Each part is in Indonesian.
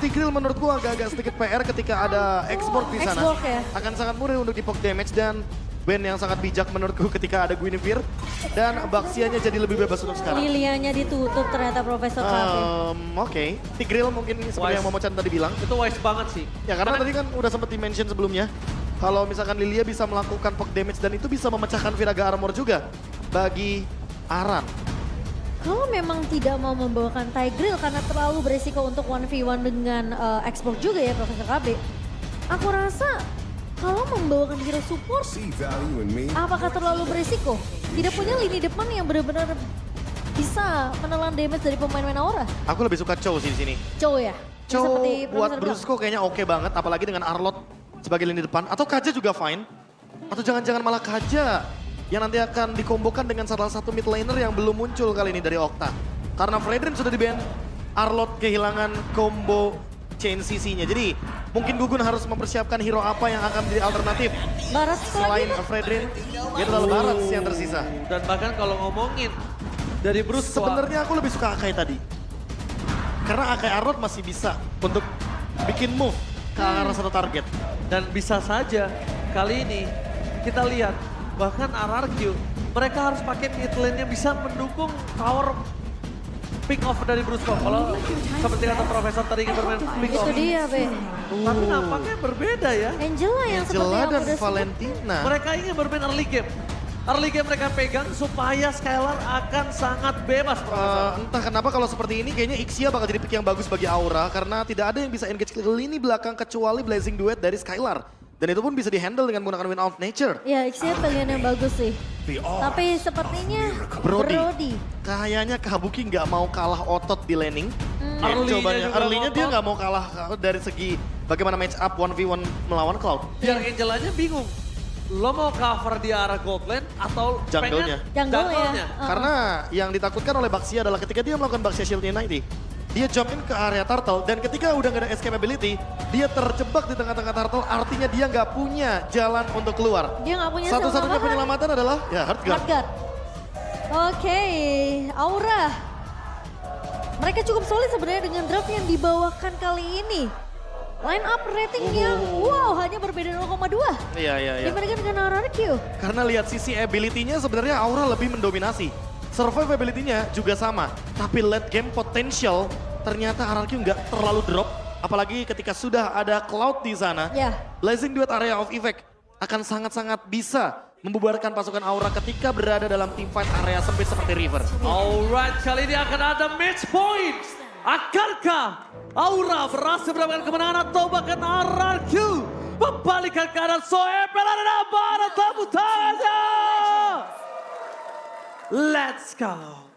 Tigreal menurutku agak-agak sedikit PR ketika ada X-Borg di sana. X-Borg ya. Akan sangat mudah untuk di-poke damage dan Ben yang sangat bijak menurutku ketika ada Guinevere. Dan Baxianya jadi lebih bebas untuk sekarang. Lilianya ditutup ternyata Profesor KB. Oke. Tigreal mungkin seperti yang Momochan tadi bilang. Itu wise banget sih. Ya karena tadi kan udah sempat di-mention sebelumnya. Kalau misalkan Lilia bisa melakukan poke damage dan itu bisa memecahkan Viraga Armor juga bagi Aran. Kalau memang tidak mau membawakan Tigreal karena terlalu beresiko untuk 1v1 dengan X-Borg juga ya Profesor KB. Aku rasa kalau membawakan hero support, apakah terlalu beresiko? Tidak punya lini depan yang benar-benar bisa menelan damage dari pemain-pemain Aura. Aku lebih suka Chow sih di sini. Chow ya? Chow Seperti buat Profesor Brusco kayaknya oke banget, apalagi dengan Arlott sebagai lini depan. Atau Kaja juga fine. Atau jangan-jangan malah Kaja yang nanti akan dikombokan dengan salah satu mid laner yang belum muncul kali ini dari Okta. Karena Fredrin sudah di-ban, Arlott kehilangan combo chain CC-nya. Jadi mungkin Gugun harus mempersiapkan hero apa yang akan menjadi alternatif. Barat Selain Fredrin, dia adalah Barat yang tersisa. Dan bahkan kalau ngomongin dari Bruce Sebenarnya aku lebih suka Akai tadi. Karena Akai Arlott masih bisa untuk bikin move ke arah satu target. Dan bisa saja kali ini kita lihat bahkan RRQ mereka harus pakai mid lane-nya bisa mendukung power pick off dari Bruce Kong. Kalau seperti kata Profesor tadi ingin bermain pick off. Itu dia, Be. Tapi nampaknya berbeda ya. Angela yang seperti Angela yang dan udah sebut. Valentina. Mereka ingin bermain early game. Early game mereka pegang supaya Skylar akan sangat bebas, Profesor. Entah kenapa kalau seperti ini kayaknya Ixia bakal jadi pick yang bagus bagi Aura. Karena tidak ada yang bisa engage ke lini belakang kecuali Blazing Duet dari Skylar. Dan itu pun bisa dihandle dengan menggunakan Wind of Nature. Ya, Ixia pilihan yang bagus sih. Tapi sepertinya Brody. Kayaknya Kabuki nggak mau kalah otot di laning. Early-nya dia ngotot. nggak mau kalah dari segi bagaimana match up 1v1 melawan Cloud. Biar Angelanya bingung. Lo mau cover di arah gold lane atau Jungle-nya. pengen Jungle-nya. Karena yang ditakutkan oleh Baxia adalah ketika dia melakukan Baxia Shield Unity, dia jump in ke area turtle dan ketika udah nggak ada escape ability, dia terjebak di tengah-tengah turtle, artinya dia nggak punya jalan untuk keluar. Dia nggak punya Satu-satunya tambahan. penyelamatan adalah ya Heartguard. Hardguard. Oke, Aura. Mereka cukup solid sebenarnya dengan draft yang dibawakan kali ini. Line up ratingnya, wow, hanya berbeda 0,2. Iya. Dibandingkan dengan RRQ. Karena lihat sisi ability-nya sebenarnya Aura lebih mendominasi. Survive-ability-nya juga sama, tapi late game potential ternyata RRQ nggak terlalu drop. Apalagi ketika sudah ada Cloud di sana, Ya. Blazing Duet Area of Effect akan sangat-sangat bisa membubarkan pasukan Aura ketika berada dalam teamfight area sempit seperti River. Alright, kali ini akan ada match point. Akankah Aura berhasil mendapatkan kemenangan atau bahkan RRQ membalikan keadaan Soepel ada Barat tamu tangannya. Let's go.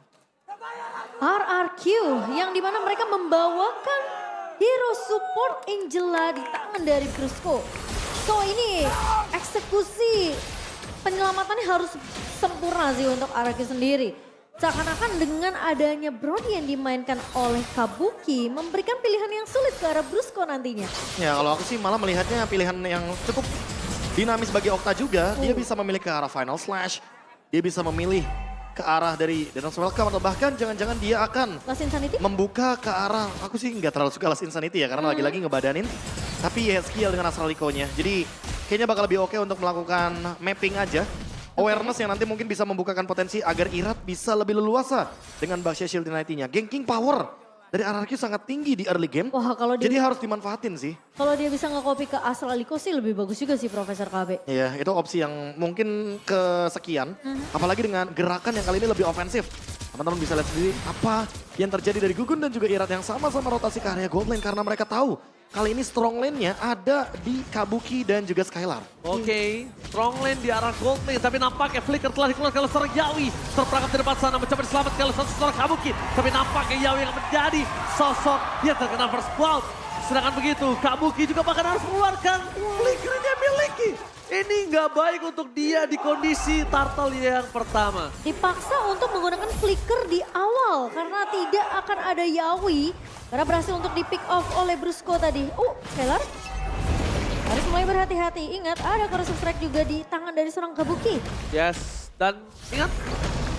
RRQ yang dimana mereka membawakan hero support Angela di tangan dari Brusco. So ini eksekusi penyelamatannya harus sempurna sih untuk RRQ sendiri. Seakan-akan dengan adanya Brody yang dimainkan oleh Kabuki memberikan pilihan yang sulit ke arah Brusco nantinya. Ya kalau aku sih malah melihatnya pilihan yang cukup dinamis bagi Okta juga. Dia bisa memilih ke arah Final Slash, dia bisa memilih ke arah dari Dance Welcome atau bahkan jangan-jangan dia akan Last Insanity? membuka ke arah, aku sih nggak terlalu suka Last Insanity ya karena lagi-lagi ngebadanin. Tapi ya skill dengan Astralico-nya. Jadi kayaknya bakal lebih oke untuk melakukan mapping aja. Awareness yang nanti mungkin bisa membukakan potensi agar Irat bisa lebih leluasa dengan Baxia Shield Unity-nya. Ganking power dari RRQ sangat tinggi di early game. Wah, kalau dia Jadi harus dimanfaatin sih. Kalau dia bisa nge-copy ke Astraliko sih lebih bagus juga sih Profesor KB. Iya, itu opsi yang mungkin kesekian. Apalagi dengan gerakan yang kali ini lebih ofensif. Teman-teman bisa lihat sendiri apa yang terjadi dari Gugun dan juga Irat yang sama-sama rotasi ke area gold lane. Karena mereka tahu kali ini strong lane-nya ada di Kabuki dan juga Skylar. Oke, strong lane di arah gold lane. Tapi nampaknya Flicker telah dikeluarkan oleh seorang Yawi. Terperangkap di depan sana mencoba diselamatkan oleh seorang Kabuki. Tapi nampaknya Yawi yang menjadi sosok yang terkena first blood. Sedangkan begitu, Kabuki juga bahkan harus mengeluarkan Flicker yang dia miliki. Ini nggak baik untuk dia di kondisi turtle yang pertama. Dipaksa untuk menggunakan flicker di awal karena tidak akan ada Yawi. Karena berhasil untuk di pick off oleh Brusco tadi. Skylar harus mulai berhati-hati. Ingat ada corrosive strike juga di tangan dari seorang Kabuki. Yes, dan ingat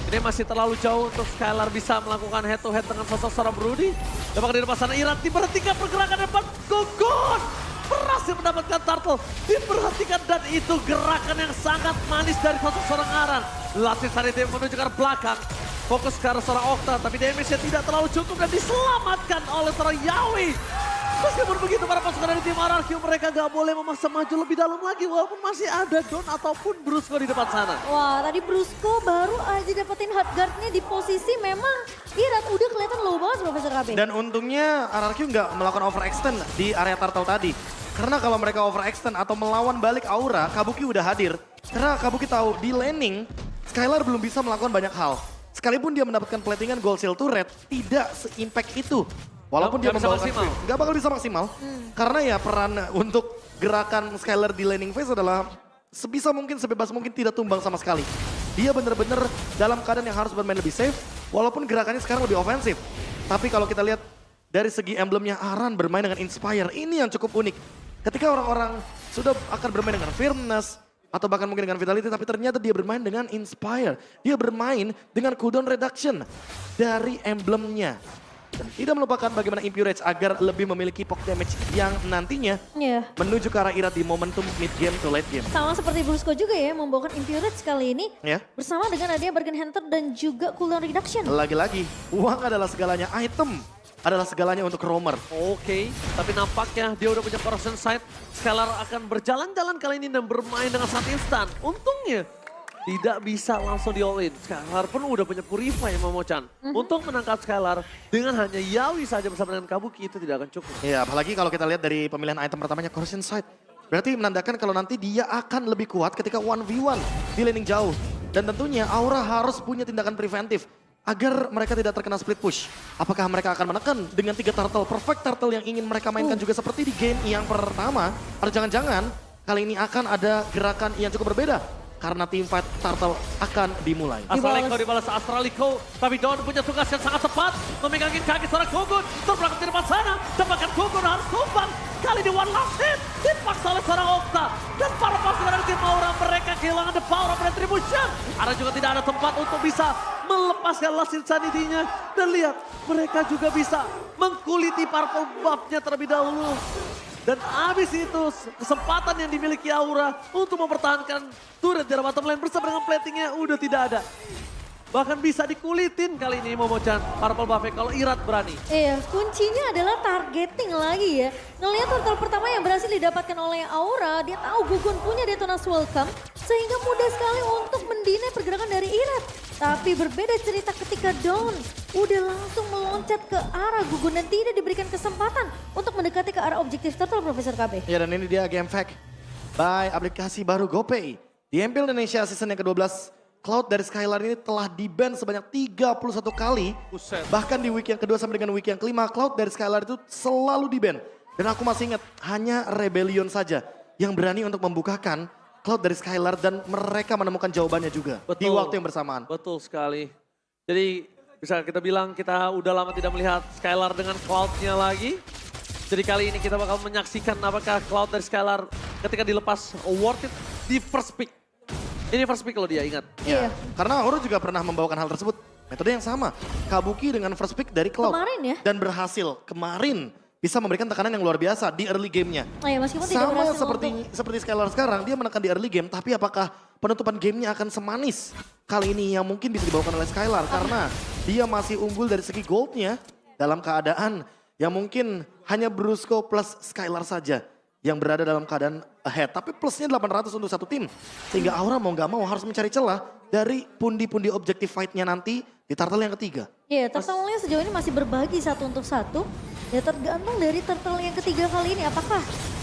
Ini masih terlalu jauh untuk Skylar bisa melakukan head to head dengan sosok seorang Brody. Dan bahkan di depan sana Iran diperhentikan pergerakan depan. Gugun berhasil mendapatkan turtle. Diperhatikan dan itu gerakan yang sangat manis dari sosok seorang Aran. Latih Sanity menuju ke arah belakang. Fokus ke arah seorang Okta tapi damage-nya tidak terlalu cukup dan diselamatkan oleh seorang Yawi. Meskipun begitu para pasukan dari tim RRQ mereka gak boleh memaksa maju lebih dalam lagi walaupun masih ada Don ataupun Brusco di depan sana. Wah, tadi Brusco baru aja dapetin hot guard-nya di posisi memang Irat udah kelihatan low banget Profesor KB. Dan untungnya RRQ nggak melakukan overextend di area turtle tadi. Karena kalau mereka overextend atau melawan balik aura, Kabuki udah hadir. Karena Kabuki tahu di laning, Skylar belum bisa melakukan banyak hal. Sekalipun dia mendapatkan platingan gold seal turret, tidak se-impact itu. Walaupun dia membawakan maksimal. Nggak bakal bisa maksimal. Karena ya peran untuk gerakan Skylar di laning phase adalah sebisa mungkin, sebebas mungkin tidak tumbang sama sekali. Dia bener-bener dalam keadaan yang harus bermain lebih safe, walaupun gerakannya sekarang lebih ofensif. Tapi kalau kita lihat dari segi emblemnya Aran bermain dengan Inspire, ini yang cukup unik. Ketika orang-orang sudah akan bermain dengan Firmness, atau bahkan mungkin dengan Vitality, tapi ternyata dia bermain dengan Inspire. Dia bermain dengan cooldown reduction dari emblemnya. Dan tidak melupakan bagaimana Impurage agar lebih memiliki poke damage yang nantinya menuju ke arah Irat di momentum mid game to late game. Sama seperti Brusco juga ya, membawakan Impurage kali ini. Ya. Bersama dengan adanya Bargain Hunter dan juga cooldown reduction. Lagi-lagi, uang adalah segalanya, item adalah segalanya untuk roamer. Oke, tapi nampaknya dia udah punya corruption sight. Skylar akan berjalan-jalan kali ini dan bermain dengan sangat instan. Untungnya tidak bisa langsung di all in. Skylar pun udah punya Purify yang Momochan. Untuk menangkap Skylar dengan hanya Yawi saja bersama dengan Kabuki itu tidak akan cukup. Iya, apalagi kalau kita lihat dari pemilihan item pertamanya Corruption Sight. Berarti menandakan kalau nanti dia akan lebih kuat ketika 1v1 di laning jauh. Dan tentunya Aura harus punya tindakan preventif agar mereka tidak terkena split push. Apakah mereka akan menekan dengan 3 turtle, perfect turtle yang ingin mereka mainkan juga seperti di game yang pertama? Atau jangan-jangan kali ini akan ada gerakan yang cukup berbeda? Karena team fight turtle akan dimulai. Astraliko dibalas Astraliko, tapi Don punya tugas yang sangat tepat. Memegangin kaki seorang Gugun, terbelakang di depan sana. Dapatkan Gugun harus tumbang. Kali ini one last hit, dipaksa oleh seorang Okta. Dan para pasukan dari tim Aura mereka kehilangan the power of retribution. Ada juga tidak ada tempat untuk bisa melepaskan last insanity-nya. Dan lihat, mereka juga bisa mengkuliti purple buff-nya terlebih dahulu. Dan abis itu kesempatan yang dimiliki Aura untuk mempertahankan turret di bottom lane bersama dengan platingnya udah tidak ada. Bahkan bisa dikulitin kali ini Momochan, Purple Buffet kalau Irat berani. Iya, kuncinya adalah targeting lagi ya. Ngelihat turtle pertama yang berhasil didapatkan oleh Aura, dia tahu Gugun punya Detona's Welcome, sehingga mudah sekali untuk mendinai pergerakan dari Irat. Tapi berbeda cerita ketika Dawn udah langsung meloncat ke arah Gugun dan tidak diberikan kesempatan untuk mendekati ke arah objektif turtle Profesor KB. Ya, dan ini dia game fact by aplikasi baru GoPay. Di MPL Indonesia season yang ke-12, Cloud dari Skylar ini telah di-ban sebanyak 31 kali. Buset. Bahkan di week yang kedua sampai dengan week yang kelima, Cloud dari Skylar itu selalu di-ban. Dan aku masih ingat, hanya Rebellion saja yang berani untuk membukakan Cloud dari Skylar dan mereka menemukan jawabannya juga di waktu yang bersamaan. Betul sekali. Jadi bisa kita bilang kita udah lama tidak melihat Skylar dengan Cloud-nya lagi. Jadi kali ini kita bakal menyaksikan apakah Cloud dari Skylar ketika dilepas worth it di first pick. Ini first pick loh dia, ingat. Ya, karena Aura juga pernah membawakan hal tersebut. Metode yang sama. Kabuki dengan first pick dari Cloud. Kemarin ya? Dan berhasil kemarin bisa memberikan tekanan yang luar biasa di early game-nya. Oh ya, meskipun tidak Sama berhasil seperti Skylar sekarang, dia menekan di early game. Tapi apakah penutupan gamenya akan semanis kali ini yang mungkin bisa dibawakan oleh Skylar? Karena dia masih unggul dari segi goldnya dalam keadaan yang mungkin hanya Brusco plus Skylar saja yang berada dalam keadaan ahead. Tapi plusnya 800 untuk satu tim. Sehingga Aura mau gak mau harus mencari celah dari pundi-pundi objektif fight-nya nanti di turtle yang ketiga. Iya, turtle-nya sejauh ini masih berbagi satu untuk satu. Ya tergantung dari turtle yang ketiga kali ini. Apakah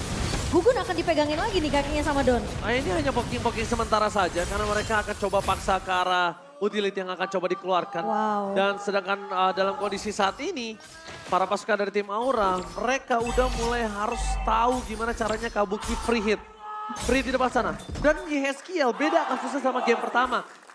Gugun akan dipegangin lagi nih kakinya sama Don? Nah ini hanya poking-poking sementara saja karena mereka akan coba paksa ke arah utility yang akan coba dikeluarkan. Wow. Dan sedangkan dalam kondisi saat ini, para pasukan dari tim Aura, mereka udah mulai harus tahu gimana caranya Kabuki free hit. Free di depan sana. Dan Yeskiel beda kasusnya sama game pertama.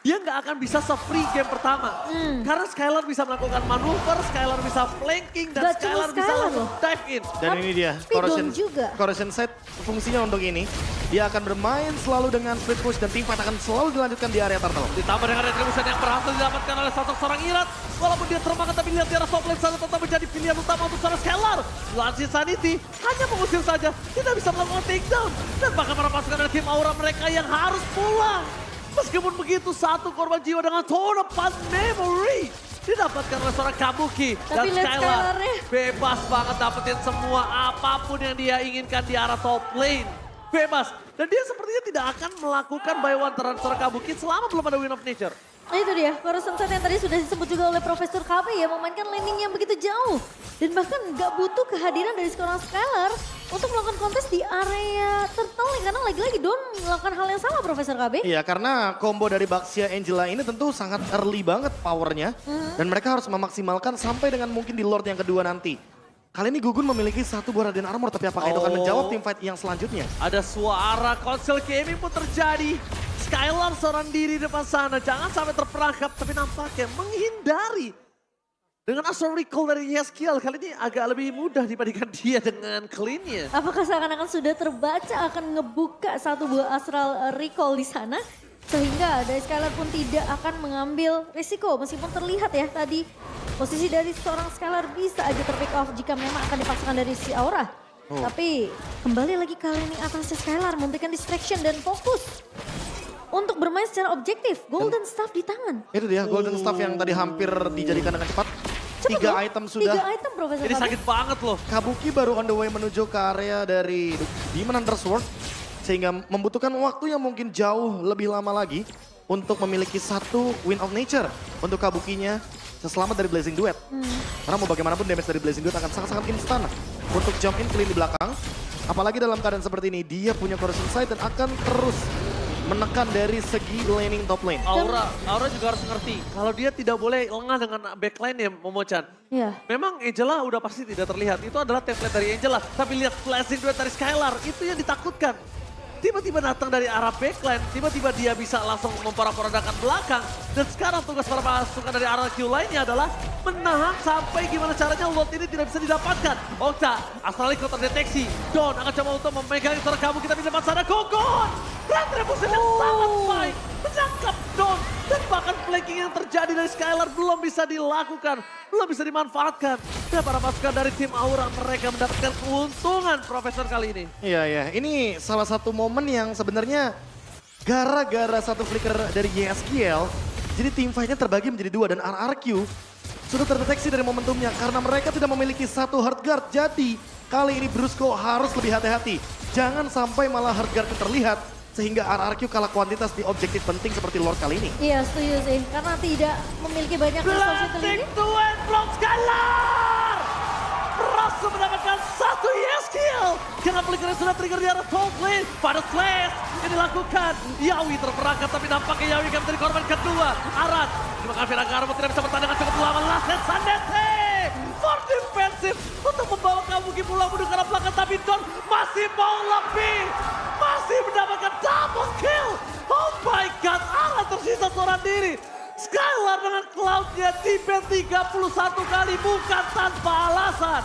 dia nggak akan bisa se-free game pertama. Karena Skylar bisa melakukan manuver, Skylar bisa flanking, dan Gak cuma Skylar bisa Skylar langsung loh. dive in. Dan ini dia, Dom juga. Corrosion Set fungsinya untuk ini. Dia akan bermain selalu dengan split push dan teamfight akan selalu dilanjutkan di area turtle. Ditambah dengan retribution yang berhasil didapatkan oleh sosok seorang Irat. Walaupun dia termakan tapi lihat di arah top lane sana tetap menjadi pilihan utama untuk seorang Skylar. Lansir Sanity hanya mengusir saja, tidak bisa melakukan takedown. Dan bahkan para pasukan dari tim Aura mereka yang harus pulang. Meskipun begitu, satu korban jiwa dengan Tone of Memory didapatkan oleh seorang Kabuki. Dan Tapi lihat Skylar Skylar-nya. bebas banget dapetin semua apapun yang dia inginkan di arah top lane. Bebas. Dan dia sepertinya tidak akan melakukan buy one terhadap seorang Kabuki selama belum ada Win of Nature. Nah itu dia, Corrosion Set yang tadi sudah disebut juga oleh Profesor KB ya, memainkan landing yang begitu jauh. Dan bahkan nggak butuh kehadiran dari seorang Skylar untuk melakukan kontes di area turtle karena lagi-lagi Don melakukan hal yang sama Profesor KB. Iya, karena combo dari Baxia Angela ini tentu sangat early banget powernya. Dan mereka harus memaksimalkan sampai dengan mungkin di Lord yang kedua nanti. Kali ini Gugun memiliki satu buah Radiant Armor, tapi apakah itu akan menjawab teamfight yang selanjutnya? Ada suara konsel gaming pun terjadi. Skylar seorang diri di depan sana, jangan sampai terperangkap, tapi nampaknya menghindari. Dengan Astral Recall dari Yeskiel, kali ini agak lebih mudah dibandingkan dia dengan clean-nya. Apakah seakan-akan sudah terbaca akan ngebuka satu buah Astral Recall di sana? Sehingga dari Skylar pun tidak akan mengambil risiko meskipun terlihat ya tadi posisi dari seorang Skylar bisa aja terpick off jika memang akan dipaksakan dari si Aura. Tapi kembali lagi kali ini atasnya Skylar memberikan distraction dan fokus untuk bermain secara objektif. Golden Staff di tangan. Itu dia Golden Staff yang tadi hampir dijadikan dengan cepat. Cepet Tiga loh, item sudah. 3 item Profesor Ini KB. sakit banget loh. Kabuki baru on the way menuju ke area dari Demon Hunter Sword. Sehingga membutuhkan waktu yang mungkin jauh lebih lama lagi untuk memiliki satu Win of Nature untuk Kabukinya seselamat dari Blazing Duet. Karena mau bagaimanapun damage dari Blazing Duet akan sangat-sangat instan untuk jump in clean di belakang. Apalagi dalam keadaan seperti ini, dia punya Corrosion Sight dan akan terus menekan dari segi laning top lane. Aura juga harus ngerti, kalau dia tidak boleh lengah dengan backline ya Momochan. Iya. Memang Angela udah pasti tidak terlihat, itu adalah template dari Angela. Tapi lihat flashing duet dari Skylar, itu yang ditakutkan. Tiba-tiba datang dari arah backline, tiba-tiba dia bisa langsung memporak-porandakan belakang. Dan sekarang tugas para pasukan dari arah Q lainnya adalah menahan sampai gimana caranya Lord ini tidak bisa didapatkan. Okta, Astralico terdeteksi. Don akan coba untuk memegang seorang kamu kita di depan sana. Gogon! Retribution yang sangat baik. Menangkap Don. Dan bahkan flanking yang terjadi dari Skylar belum bisa dilakukan. Belum bisa dimanfaatkan. Dan para pasukan dari tim Aura mereka mendapatkan keuntungan Profesor kali ini. Iya. Ini salah satu momen yang sebenarnya gara-gara satu flicker dari YSKL, jadi tim fight-nya terbagi menjadi dua dan RRQ sudah terdeteksi dari momentumnya karena mereka tidak memiliki satu hard guard. Jadi kali ini Brusco harus lebih hati-hati. Jangan sampai malah hard guard terlihat sehingga RRQ kalah kuantitas di objektif penting seperti Lord kali ini. Iya setuju sih, karena tidak memiliki banyak resource kali ini. Blessing to end block Skylar! Berhasil mendapatkan satu yes kill. Karena flickernya sudah trigger di arah top lane. Pada slash yang dilakukan. Yawi terperangkap tapi nampaknya Yawi akan menjadi korban kedua. Arat, terima kasih Ragarmo tidak bisa bertahan dengan cukup lama. Last Sandete! For defensive untuk membawa Kabuki pulang menuju ke arah belakang. Tapi Don masih mau lebih. Masih mendapatkan double kill. Oh my god, Arat tersisa seorang diri. Skylar dengan cloud-nya di-ban 31 kali bukan tanpa alasan.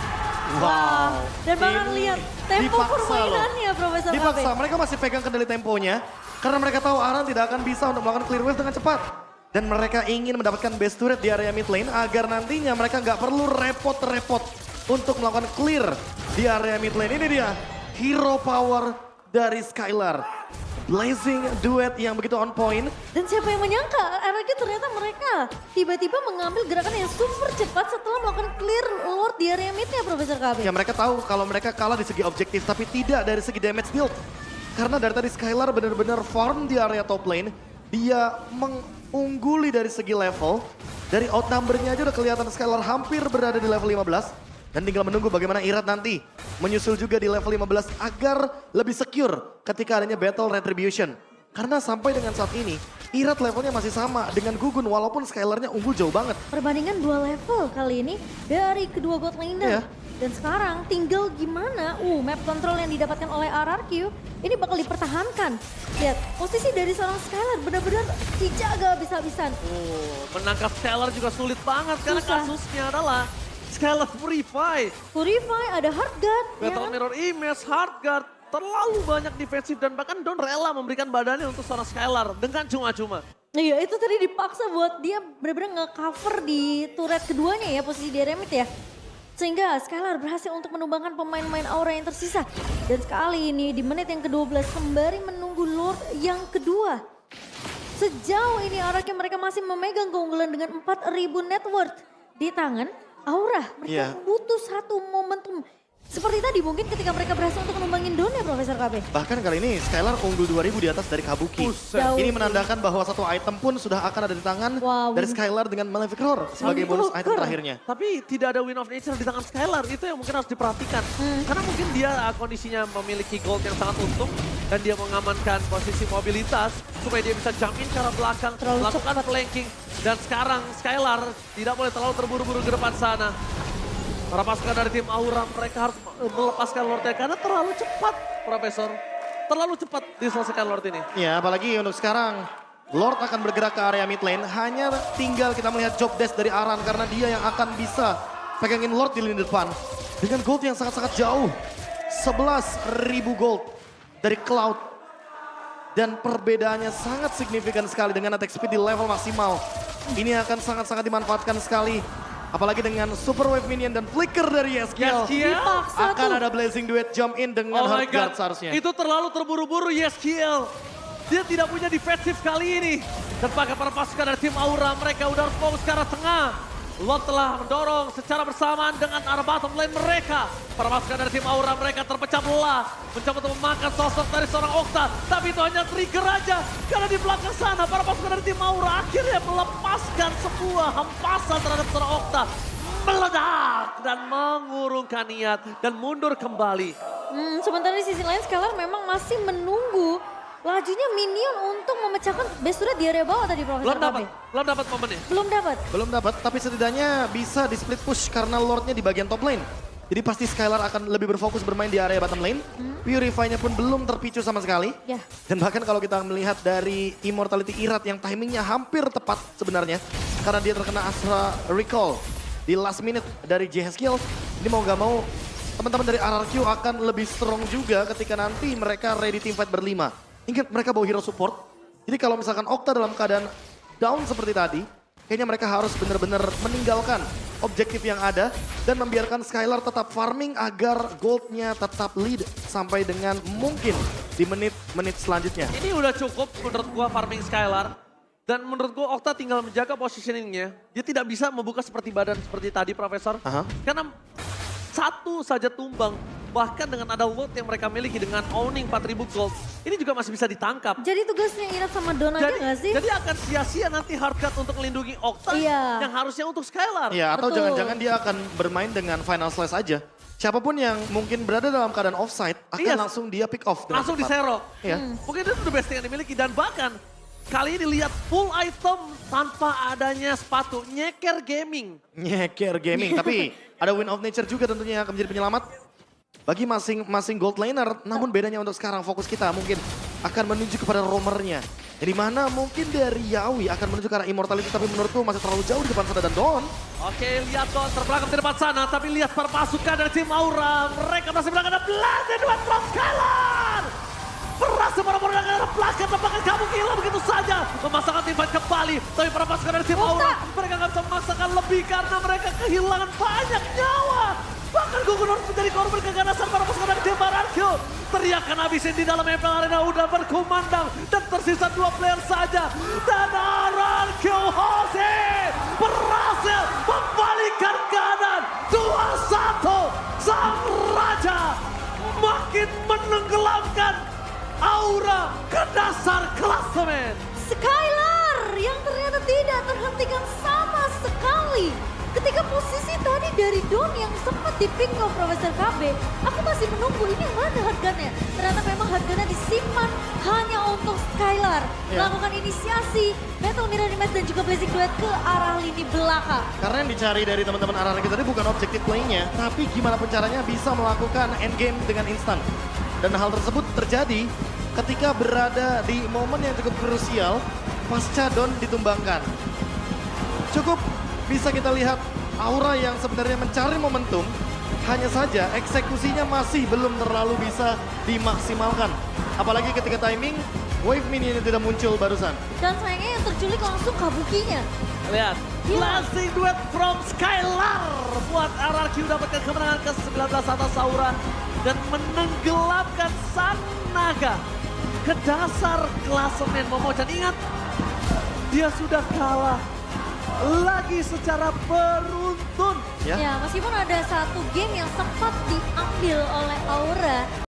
Wow. Dan bahkan Ini lihat tempo dipaksa permainannya loh. Profesor Dipaksa, KB. mereka masih pegang kendali temponya. Karena mereka tahu Aran tidak akan bisa untuk melakukan clear wave dengan cepat. Dan mereka ingin mendapatkan base turret di area mid lane agar nantinya mereka nggak perlu repot-repot untuk melakukan clear di area mid lane. Ini dia, hero power dari Skylar. Blazing duet yang begitu on point. Dan siapa yang menyangka RRQ ternyata mereka tiba-tiba mengambil gerakan yang super cepat setelah melakukan clear Lord di area midnya Profesor KB. Ya mereka tahu kalau mereka kalah di segi objektif tapi tidak dari segi damage deal. Karena dari tadi Skylar benar-benar farm di area top lane. Dia mengungguli dari segi level. Dari outnumbernya aja udah kelihatan Skylar hampir berada di level 15. Dan tinggal menunggu bagaimana Irat nanti menyusul juga di level 15 agar lebih secure ketika adanya battle retribution. Karena sampai dengan saat ini Irat levelnya masih sama dengan Gugun walaupun Skylarnya unggul jauh banget. Perbandingan 2 level kali ini dari kedua god laner. Iya. Dan sekarang tinggal gimana, map control yang didapatkan oleh RRQ ini bakal dipertahankan. Lihat, posisi dari seorang Skylar benar-benar dijaga habis-habisan. Menangkap Skylar juga sulit banget karena Susah. kasusnya adalah Skylar Purify. Purify, ada Heartguard. ya Battle kan? Mirror Image, Heartguard, terlalu banyak defensif dan bahkan Don rela memberikan badannya untuk seorang Skylar dengan cuma-cuma. Iya, itu tadi dipaksa buat dia benar-benar nge-cover di turret keduanya ya, posisi di remit ya. Sehingga Skylar berhasil untuk menumbangkan pemain-pemain Aura yang tersisa. Dan sekali ini di menit yang ke-12 sembari menunggu Lord yang kedua. Sejauh ini RRQ mereka masih memegang keunggulan dengan 4.000 net worth di tangan. Aura, mereka butuh satu momentum. Seperti tadi mungkin ketika mereka berhasil untuk menumbangin Don ya Profesor KB. Bahkan kali ini Skylar unggul 2000 di atas dari Kabuki. Buset. Ini menandakan bahwa satu item pun sudah akan ada di tangan dari Skylar dengan Malefic Roar sebagai bonus item terakhirnya. Tapi tidak ada Win of Nature di tangan Skylar, itu yang mungkin harus diperhatikan. Karena mungkin dia kondisinya memiliki gold yang sangat untung dan dia mengamankan posisi mobilitas supaya dia bisa jump in ke arah belakang, melakukan flanking. Dan sekarang Skylar tidak boleh terlalu terburu-buru ke depan sana. Para pasukan dari tim Aura mereka harus melepaskan Lordnya karena terlalu cepat, Profesor. Terlalu cepat diselesaikan Lord ini. Ya, apalagi untuk sekarang Lord akan bergerak ke area mid lane. Hanya tinggal kita melihat job desk dari Aran karena dia yang akan bisa pegangin Lord di lini depan. Dengan gold yang sangat-sangat jauh. 11.000 gold dari Cloud. Dan perbedaannya sangat signifikan sekali dengan attack speed di level maksimal. Ini akan sangat-sangat dimanfaatkan sekali. Apalagi dengan super wave minion dan flicker dari Yeskiel. Dipaksa Akan tuh. ada blazing duet jump in dengan Heartguard seharusnya. Itu terlalu terburu-buru Yeskiel. Dia tidak punya defensif kali ini. Dan pakai para pasukan dari tim Aura, mereka udah harus fokus ke arah tengah. Lord telah mendorong secara bersamaan dengan arah bottom lane mereka. Para pasukan dari tim Aura mereka terpecah belah. Mencoba untuk memakan sosok dari seorang Okta. Tapi itu hanya trigger aja. Karena di belakang sana para pasukan dari tim Aura akhirnya melepaskan sebuah hempasan terhadap seorang Okta. Meledak dan mengurungkan niat dan mundur kembali. Sementara di sisi lain Skylar memang masih menunggu lajunya minion untuk memecahkan base turret di area bawah tadi Profesor KB. Belum dapat momennya. Belum dapat, tapi setidaknya bisa di split push karena Lordnya di bagian top lane. Jadi pasti Skylar akan lebih berfokus bermain di area bottom lane. Purify-nya pun belum terpicu sama sekali. Ya. Dan bahkan kalau kita melihat dari Immortality Irat yang timingnya hampir tepat sebenarnya. Karena dia terkena Astra Recall di last minute dari JHSkill. Ini mau gak mau teman-teman dari RRQ akan lebih strong juga ketika nanti mereka ready team fight berlima. Ingat mereka bawa hero support. Jadi kalau misalkan Okta dalam keadaan down seperti tadi, kayaknya mereka harus benar-benar meninggalkan objektif yang ada dan membiarkan Skylar tetap farming agar goldnya tetap lead sampai dengan mungkin di menit-menit selanjutnya. Ini udah cukup menurut gua farming Skylar. Dan menurut gua Okta tinggal menjaga positioningnya. Dia tidak bisa membuka seperti badan seperti tadi Profesor. Karena satu saja tumbang. Bahkan dengan ada loot yang mereka miliki dengan owning 4.000 gold. Ini juga masih bisa ditangkap. Jadi tugasnya Irat sama Don aja gak sih? Jadi akan sia-sia nanti Heartguard untuk melindungi Okta yang harusnya untuk Skylar. Iya, atau Betul. jangan-jangan dia akan bermain dengan final slash aja. Siapapun yang mungkin berada dalam keadaan offside akan langsung dia pick off. Langsung diserok. Iya. Mungkin itu the best thing yang dimiliki. Dan bahkan kali ini lihat full item tanpa adanya sepatu. Nyeker gaming. Nyeker gaming, tapi ada Win of Nature juga tentunya yang akan menjadi penyelamat bagi masing-masing gold laner. Namun bedanya untuk sekarang fokus kita mungkin akan menuju kepada roamernya. Di mana mungkin dari Yawi akan menuju ke arah Immortality, tapi menurutku masih terlalu jauh di depan sana dan Don. Oke, lihat Don terbelakang di depan sana, tapi lihat para pasukan dari tim Aura. Mereka masih belakang ada blazing duet from Skylar. Berhasil para pasukan dari belakang, tampaknya kamu gila begitu saja. Memasangkan tim fight kembali, tapi para pasukan dari tim Aura, mereka nggak bisa memaksakan lebih karena mereka kehilangan banyak nyawa. Bahkan Guggenor menjadi korban keganasan para pasukan dari tim RRQ. Teriakan habisin di dalam MPL Arena udah berkumandang. Dan tersisa 2 player saja. Dan RRQ Jose berhasil membalikkan keadaan. 2-1. Sang Raja makin menenggelamkan Aura ke dasar klasemen. Skylar yang ternyata tidak terhentikan sama sekali. Ketika posisi tadi dari Don yang sempat di pick off Profesor KB, aku masih menunggu ini mana Hargana? Ternyata memang Hargana disimpan hanya untuk Skylar. Ya. Melakukan inisiasi Battle Mirror Image dan juga Blazing Duet ke arah lini belakang. Karena yang dicari dari teman-teman arah kita tadi bukan objektif playnya, tapi gimana pun caranya bisa melakukan endgame dengan instan. Dan hal tersebut terjadi ketika berada di momen yang cukup krusial pasca Don ditumbangkan. Cukup bisa kita lihat Aura yang sebenarnya mencari momentum, hanya saja eksekusinya masih belum terlalu bisa dimaksimalkan. Apalagi ketika timing, wave mini ini tidak muncul barusan. Dan sayangnya yang terculik langsung Kabukinya. Lihat, Gila. Blazing Duet from Skylar buat RRQ dapatkan kemenangan ke-19 atas Aura dan menenggelamkan Sun Naga ke dasar klasemen Momo. Dan ingat, dia sudah kalah lagi secara beruntun. Ya. Ya, meskipun ada satu game yang sempat diambil oleh Aura,